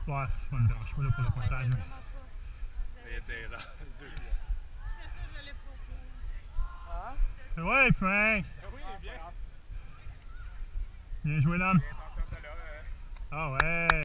Ouais, ça me dérange pas là, pour le comptage. Il était là. Ouais, Frank! Oui, bien. Bien joué, l'homme. Attention, t'as là. Ah ouais!